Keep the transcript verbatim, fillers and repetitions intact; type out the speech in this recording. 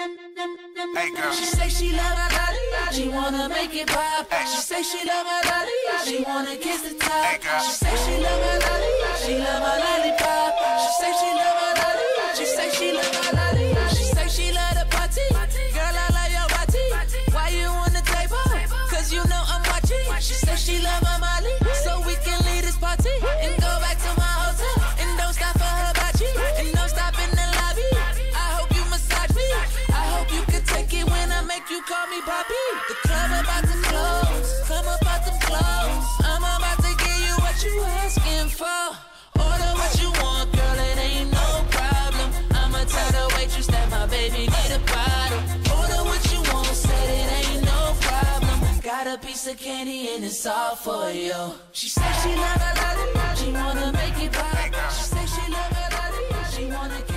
Hey girl. She say she love my body, she wanna make it pop. She say she love my body, she wanna kiss the top. Hey girl. She say she love my body, she love my lollipop. She say she love my body, she say she love my lollipop. She say she love the party, girl I love your body. Why you on the table? Cause you know I'm watching. She say she love my Molly, so we can leave this party and go back to my hotel. And don't stop for her bachi, and don't stop in the lobby. I hope you massage me, I hope you can take it when I make you call me Poppy. The club about to close, come up out them clothes. I'm about to give you what you asking for. Order what you want, girl, it ain't no problem. I'ma tell the waitress that my baby need a bottle. Order what you want, said it ain't no problem. Got a piece of candy and it's all for you. She say she love her lollipop, she wanna make it pop. She say she love her lollipop, she wanna